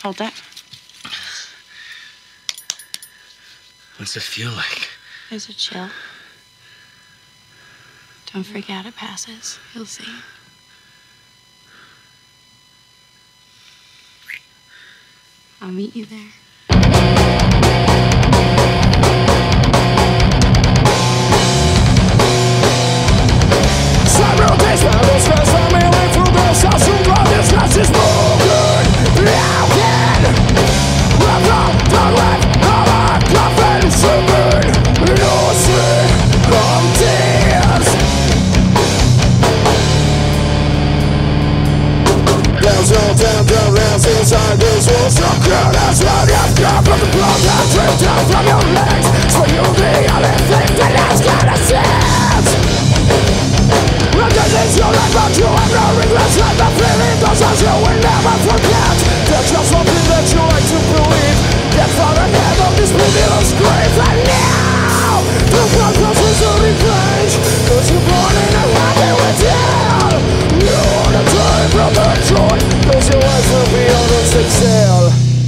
Hold that. What's it feel like? Is it chill? Don't freak out, it passes. You'll see. I'll meet you there. Several days when those friends from me live through those house who draw this last is broken. How can wrap up the life of a coffin shivered? No sleep from tears. There's no tenderness inside this world. So cruel as long as come from the blood that dripped down from your legs. So you're the only thing that has got a sense. Because it's your life but you have no regrets. Like the feeling those as you will never forget. There's just something that you like to believe. Get far ahead of this ridiculous grave. And now the purpose is to revenge. Cause you're born in a happy within. You want to turn from the joy. Cause your life will be on a sick sail.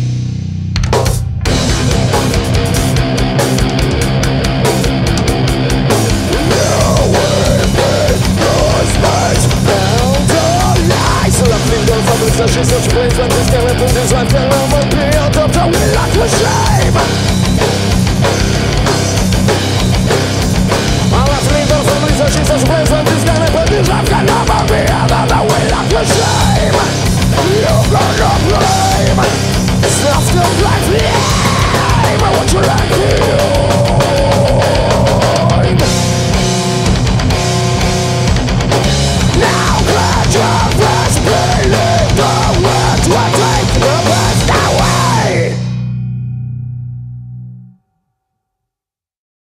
She's such a place when this game put his life can never be out of the will like with shame. I'm laughing in the family, so she's such a place when